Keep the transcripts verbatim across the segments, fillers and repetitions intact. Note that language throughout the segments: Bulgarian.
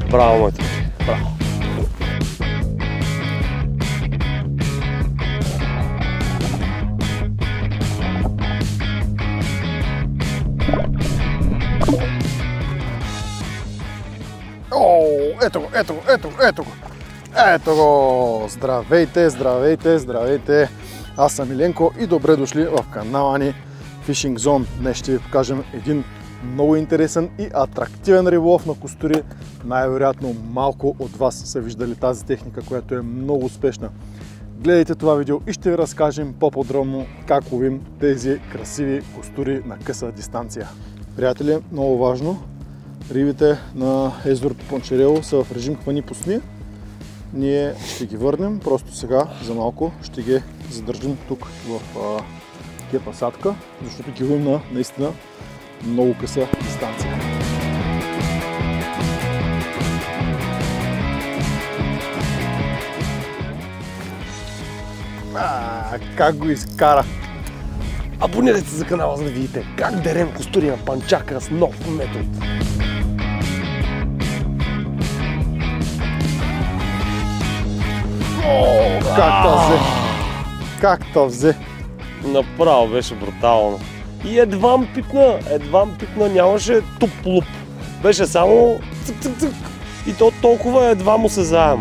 Браво, моите. Браво. О, ето го, ето го, ето го, ето го. Ето го! Здравейте, здравейте, здравейте! Аз съм Миленко и добре дошли в канала ни Fishing Zone. Днес ще ви покажем един много интересен и атрактивен риболов на костури. Най-вероятно малко от вас са виждали тази техника, която е много успешна. Гледайте това видео и ще ви разкажем по-подробно как ловим тези красиви костури на къса дистанция. Приятели, много важно, рибите на езерото Панчарево са в режим хвани пусни. Ние ще ги върнем, просто сега за малко ще ги задържим тук в а, кепа садка, защото ги ловим на наистина много къса дистанция. А, как го изкара! Абонирайте се за канала, за да видите как дерем костури на панчака с нов метод. О, как то взе! Как то взе! Направо беше брутално. И едвам пипна, едвам пипна, нямаше туп-луп. Беше само цък-цък-цък. И то толкова едва му се заема.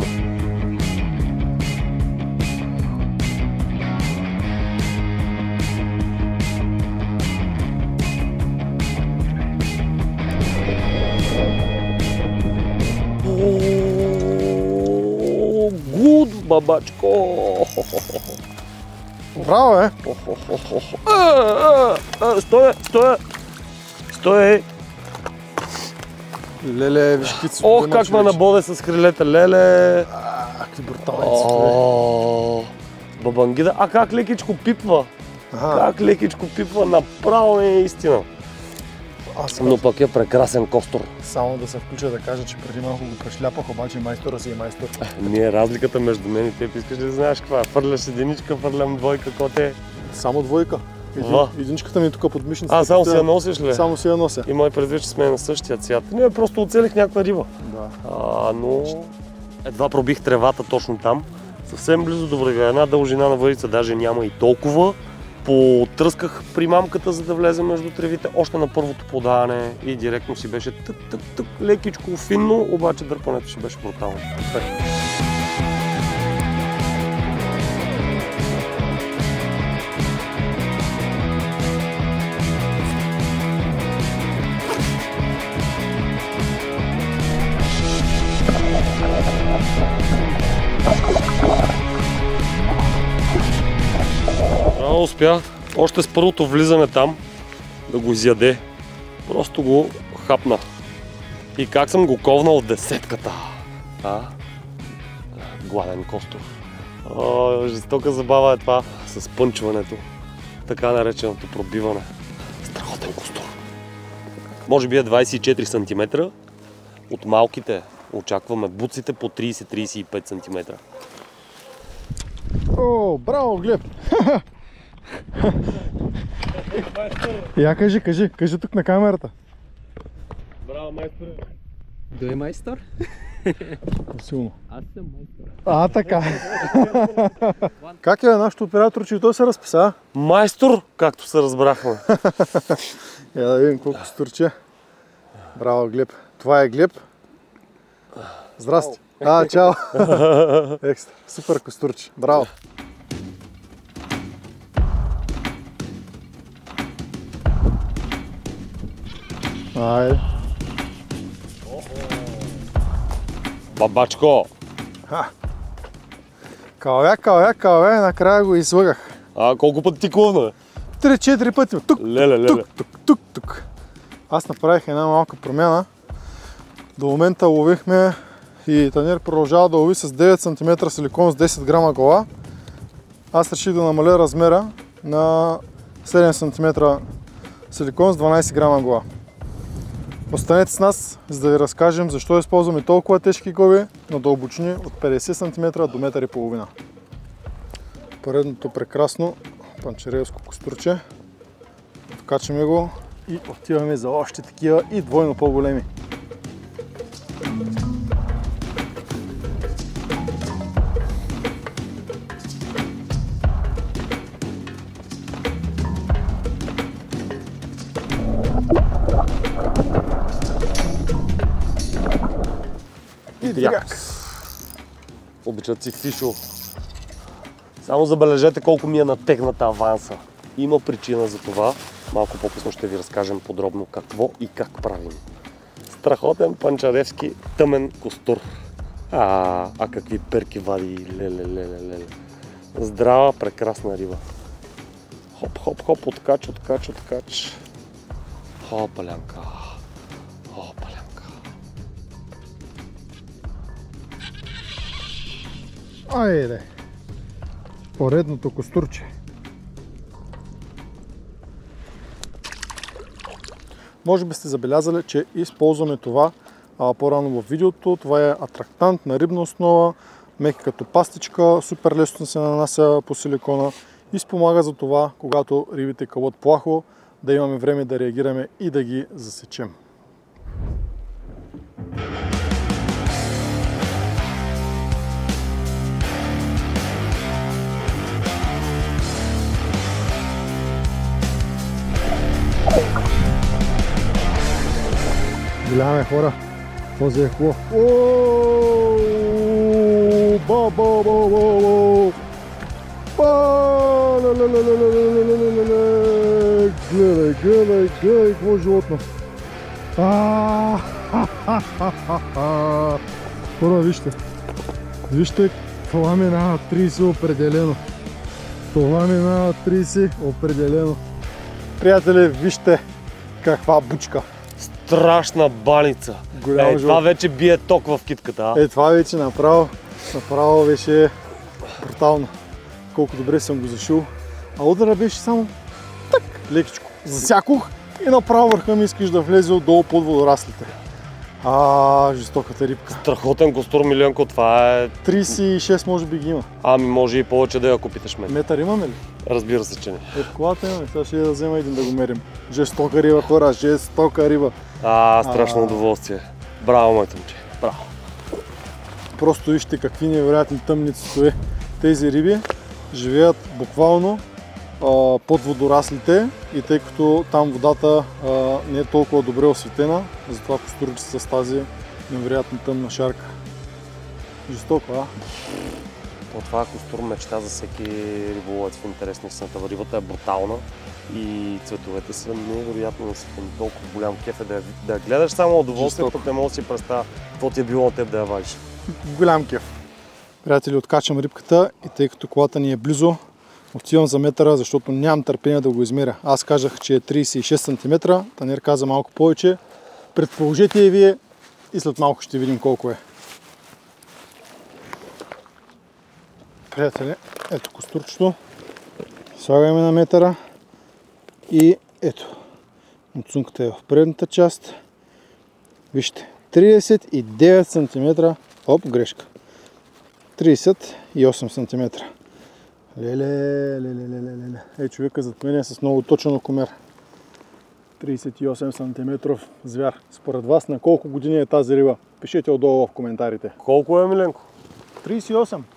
Гуд, бабачко! Браво, е! Стоя, стоя! Стоя! Леле, виж какви цветове. Ох, как ме набоде с крилета, леле! Какви брутални цветове. Бабангида, а как лекичко пипва? Как лекичко пипва, направо е истина. Но пък е прекрасен костур. Само да се включа да кажа, че преди малко го прešляпах, обаче майстора си е майстор. Ние разликата между мен и теб, искаш да знаеш каква? Фърляш единичка, фърлям двойка, коте. Само двойка. Един, единичката ми е тук под мишницата. А, само си я носиш ли? Само си я нося. И май предвид, че сме на същия цвят. Не, просто оцелих някаква риба. Да. А, но едва пробих тревата точно там. Съвсем близо до брега. Една дължина на въдица даже няма и толкова. Потръсках примамката, за да влезе между тревите още на първото подаване и директно си беше тък-тък-тък, лекичко, финно, обаче дърпането си беше брутално. Успях още с първото влизане там да го изяде. Просто го хапна. И как съм го ковнал в десетката. А? Гладен костур. О, жестока забава е това с пънчването. Така нареченото пробиване. Страхотен костур. Може би е двайсет и четири сантиметра. От малките очакваме буците по трийсет до трийсет и пет сантиметра. О, браво, Глеб! Я кажи, кажи, кажи тук на камерата. Браво, майстор! Дой е майстор? Силно. Аз съм майстор. А, така. Как е нашото оператор, че и той се разписа? Майстор, както се разбрахме. Я да видим колко костурче. Браво, Глеб. Това е Глеб. Здрасти. А, чао. Екстра. Супер костурче. Браво. Айде. Бабачко! Ха. Калвя, калвя, калвя, накрая го излъгах. А колко пъти ти клъвна? Три-четири пъти. Тук, леле, леле. тук, тук, тук, тук. Аз направих една малка промяна. До момента ловихме и Танер продължава да лови с девет сантиметра силикон с десет грама глава. Аз реших да намаля размера на седем сантиметра силикон с дванайсет грама глава. Останете с нас, за да ви разкажем защо използваме толкова тежки глави на дълбочини от петдесет сантиметра до метър и половина. Поредното прекрасно панчаревско костурче. Вкачаме го и отиваме за още такива и двойно по-големи. И дряк. Обичат си фишо. Само забележете колко ми е натегната аванса. Има причина за това. Малко по-късно ще ви разкажем подробно какво и как правим. Страхотен панчаревски тъмен костур. А, а какви перки вади. Леле, леле, леле. Здрава, прекрасна риба. Хоп, хоп, хоп, откач, откач, откач. Хопалянка. Хопалянка. Айде! Поредното костурче. Може би сте забелязали, че използваме това а, по-рано в видеото. Това е атрактант на рибна основа, мека като пастичка, супер лесно се нанася по силикона и спомага за това, когато рибите кълват плахо, да имаме време да реагираме и да ги засечем. Гледаме хора, този е хубав. Ооо! Ба, ба, ба, ба, ба! Ба! Лелелелелелелелелелелеле! Гледай, гледай, гледай, какво животно! Ааа! Хора, вижте! Вижте, това минава трийсет определено. Това минава трийсет определено. Приятели, вижте каква бучка! Страшна баница. Голямо Е, това живот. вече бие ток в китката. А? Е, това вече направо, направо беше брутално. Колко добре съм го зашил. А удара беше само так, лекичко. Засякох и направо върха ми искаш да влезе отдолу под водораслите. А, жестоката рибка. Страхотен костур, Миленко, това е... трийсет и шест може би ги има. Ами може и повече да я купиташ мен. Метър имаме ли? Разбира се, че не. Е, в колата имаме. Сега ще я да взема един да го мерим. Жестока риба, хора, жестока риба. А, страшно А. удоволствие. Браво, моето момче. Браво. Просто вижте какви невероятни тъмни цветове. Тези риби живеят буквално а, под водораслите и тъй като там водата а, не е толкова добре осветена, затова костурите са с тази невероятно тъмна шарка. Жестоко, а? То това е костур мечта за всеки риболовец в интерес на истината. Рибата е брутална и цветовете са невероятно насипани. Толкова голям кеф е да я, да я гледаш само удоволствие, пък не мога да си представя какво ти е било на теб да я вадиш. Голям кеф. Приятели, откачам рибката и тъй като колата ни е близо, отивам за метъра, защото нямам търпение да го измеря. Аз казах, че е трийсет и шест сантиметра, Танер каза малко повече. Предположете и вие и след малко ще видим колко е. Приятели, ето костурчето. Слагаме на метъра и ето. Муцунката е в предната част. Вижте, трийсет и девет сантиметра. Оп, грешка. трийсет и осем сантиметра. Леле, леле, леле, леле. Ей, човека зад мен е с много точен окомер. трийсет и осем сантиметров звяр. Според вас на колко години е тази риба? Пишете отдолу в коментарите. Колко е, Миленко? трийсет и осем.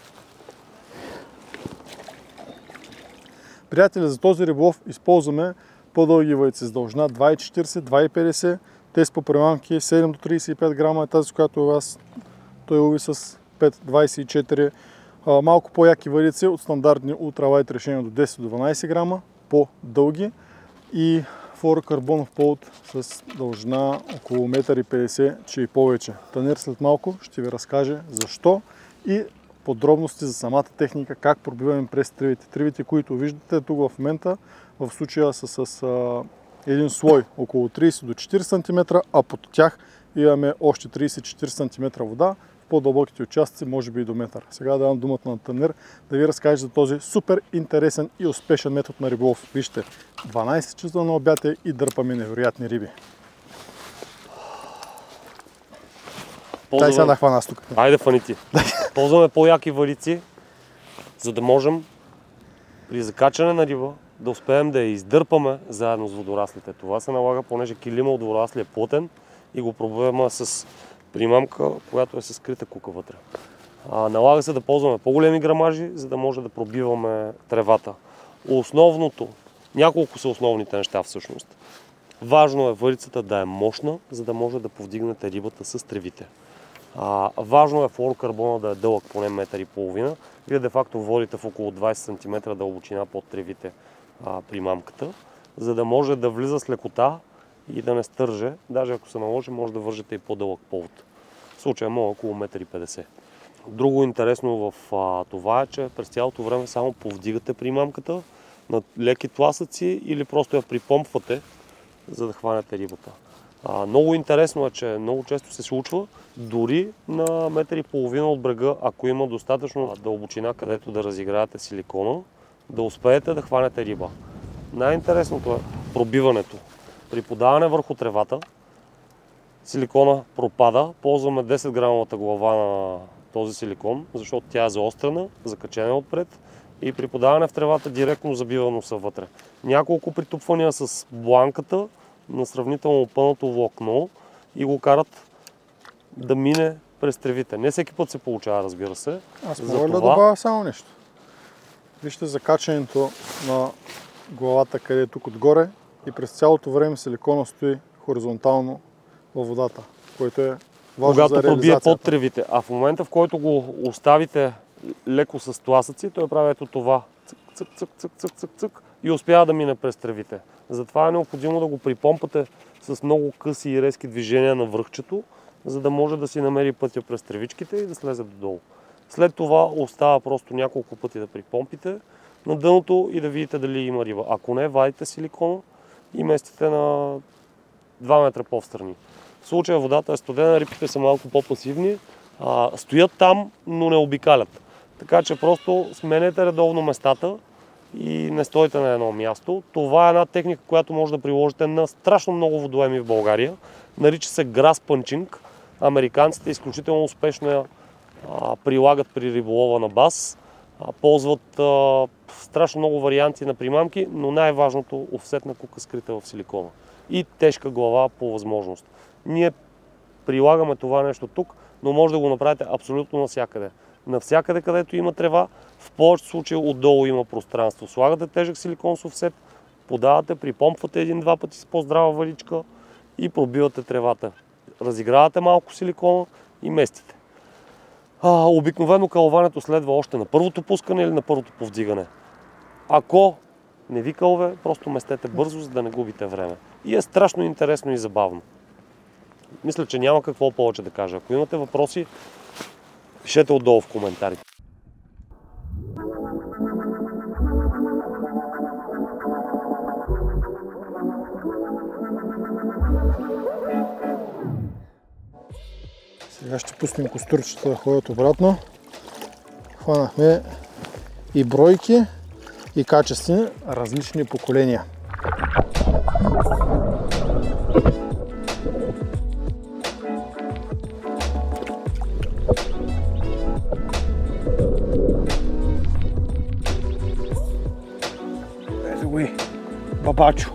Приятели, за този риболов използваме по-дълги вайци с дължина два и четирийсет, два и петдесет. Тези по примамки седем до трийсет и пет грама е тази, която аз той лови с пет двайсет и четири. Малко по-яки въдици от стандартни ултралайт решения до десет до дванайсет грама, по-дълги и флуорокарбонов полут с дължина около метър и петдесет, че и повече. Танер след малко ще ви разкаже защо и подробности за самата техника, как пробиваме през тривите. Тривите, които виждате тук в момента, в случая са с а, един слой около трийсет до четирийсет сантиметра, а под тях имаме още трийсет до четирийсет сантиметра вода. В по-дълбоките участъци може би и до метър. Сега давам думата на Танер да ви разкаже за този супер интересен и успешен метод на риболов. Вижте, дванайсет часа на обяд е и дърпаме невероятни риби. Дай сега да хвана аз тук. Айде, фани ти. Ползваме по-яки валици, за да можем при закачане на риба да успеем да я издърпаме заедно с водораслите. Това се налага, понеже килима от водорасли е плътен и го пробваме с примамка, която е с скрита кука вътре. А, налага се да ползваме по-големи грамажи, за да може да пробиваме тревата. Основното, няколко са основните неща всъщност. Важно е валицата да е мощна, за да може да повдигнете рибата с тревите. А, важно е флуорокарбона да е дълъг поне метър и половина. Вие де-факто водите в около двайсет сантиметра дълбочина под тревите а, при мамката, за да може да влиза с лекота и да не стърже. Даже ако се наложи, може да вържете и по-дълъг повод. В случая мога около метър и петдесет. Друго интересно в а, това е, че през цялото време само повдигате примамката на леки тласъци или просто я припомпвате, за да хванете рибата. А, много интересно е, че много често се случва дори на метър и половина от брега, ако има достатъчно дълбочина, където да разиграете силикона, да успеете да хванете риба. Най-интересното е пробиването. При подаване върху тревата силикона пропада. Ползваме десет грамовата глава на този силикон, защото тя е заострена, закачена отпред и при подаване в тревата директно забива носа вътре. Няколко притупвания с бланката на сравнително пълното влакно и го карат да мине през тревите. Не всеки път се получава, разбира се. Аз мога ли да добавя само нещо? Вижте закачането на главата, къде е тук отгоре и през цялото време силикона стои хоризонтално във водата, което е важно когато за пробие реализацията. под тревите. А в момента, в който го оставите леко с тласъци, той прави ето това. Цък, цък, цък, цък, цък, цък, цък и успява да мине през тревите. Затова е необходимо да го припомпате с много къси и резки движения на връхчето, за да може да си намери пътя през тревичките и да слезе додолу. След това остава просто няколко пъти да припомпите на дъното и да видите дали има риба. Ако не, вадите силикона и местите на два метра по-встрани. В случая водата е студена, рибките са малко по-пасивни, а, стоят там, но не обикалят. Така че просто сменете редовно местата и не стойте на едно място. Това е една техника, която може да приложите на страшно много водоеми в България. Нарича се grass punching. Американците изключително успешно я а, прилагат при риболова на бас. А, ползват а, страшно много варианти на примамки, но най-важното офсетна кука скрита в силикона. И тежка глава по възможност. Ние прилагаме това нещо тук, но може да го направите абсолютно навсякъде. Навсякъде, където има трева, в повечето случаи отдолу има пространство. Слагате тежък силикон с офсет, подавате, припомпвате един-два пъти с по-здрава валичка и пробивате тревата. Разигравате малко силикона и местите. А, обикновено кълването следва още на първото пускане или на първото повдигане. Ако не ви кълве, просто местете бързо, за да не губите време. И е страшно интересно и забавно. Мисля, че няма какво повече да кажа. Ако имате въпроси, пишете отдолу в коментарите. Сега ще пуснем костурчета да ходят обратно. Хванахме и бройки, и качествени, различни поколения. Ето го и бабачо.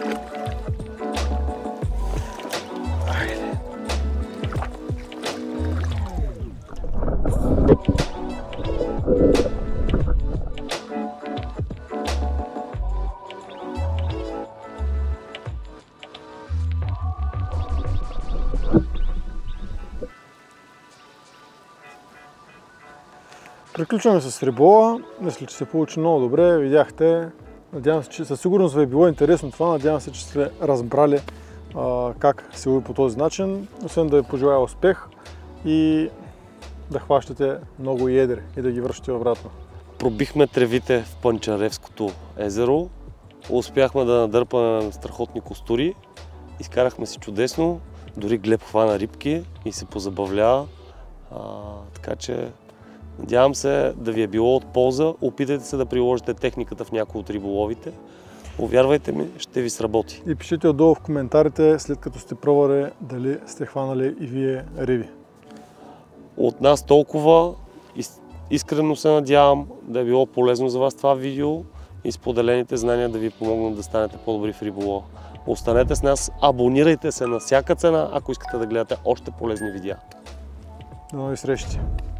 Приключваме с риболова. Мисля, че се получи много добре. Видяхте. Надявам се, че със сигурност ви е било интересно това. Надявам се, че сте разбрали а, как се лови по този начин. Освен да ви пожелая успех и да хващате много едри и да ги връщате обратно. Пробихме тревите в Панчаревското езеро. Успяхме да надърпаме страхотни костури. Изкарахме си чудесно. Дори Глеб хвана рибки и се позабавлява. А, така че надявам се да ви е било от полза. Опитайте се да приложите техниката в някои от риболовите. Повярвайте ми, ще ви сработи. И пишете отдолу в коментарите, след като сте пробвали, дали сте хванали и вие риби. От нас толкова. Искрено се надявам да е било полезно за вас това видео и споделените знания да ви помогнат да станете по-добри в риболова. Останете с нас, абонирайте се на всяка цена, ако искате да гледате още полезни видеа. До нови срещи!